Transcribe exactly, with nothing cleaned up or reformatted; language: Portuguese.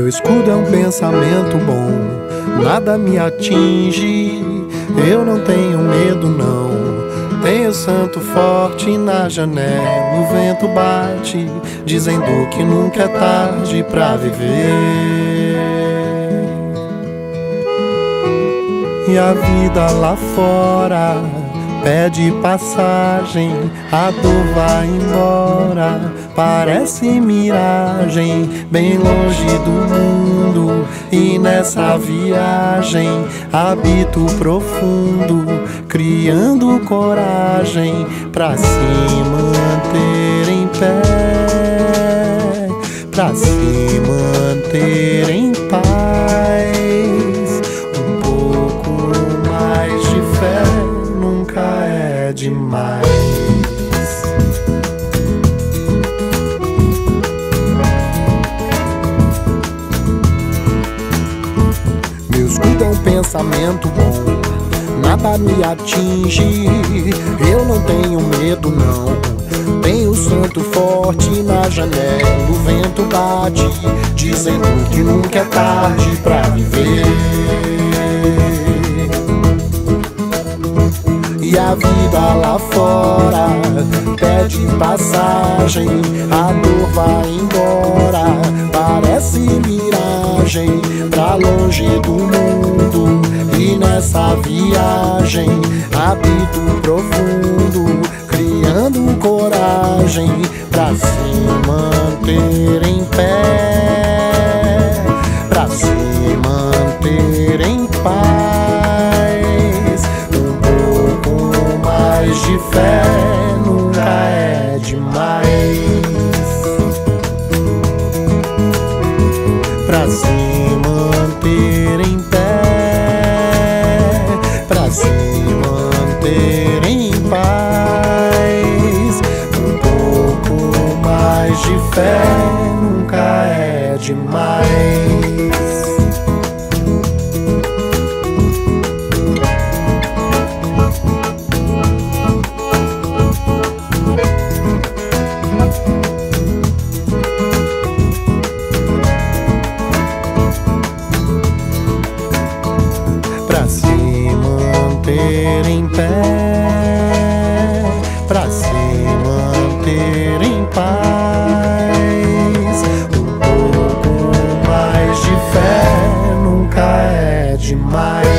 Meu escudo é um pensamento bom, nada me atinge, eu não tenho medo não. Tenho santo forte na janela, o vento bate, dizendo que nunca é tarde pra viver. E a vida lá fora pede passagem, a dor vai embora, parece miragem, bem longe do mundo. E nessa viagem habito profundo, criando coragem pra se manter em pé, pra se manter em paz. Um pouco mais de fé nunca é demais. Meu escudo é um pensamento bom, nada me atinge, eu não tenho medo não. Tenho santo forte na janela, o vento bate, dizendo que nunca é tarde pra viver. E a vida lá fora pede passagem, a dor vai embora, parece miragem, pra longe do mundo. E nessa viagem habito profundo, criando coragem pra se manter em pé, pra se manter em paz. Um pouco mais de fé nunca é demais. Pra se manter em pé, pra se manter em paz. Um pouco mais de fé nunca é demais. Pra se manter em pé, pra se manter em paz. Um pouco mais de fé nunca é demais.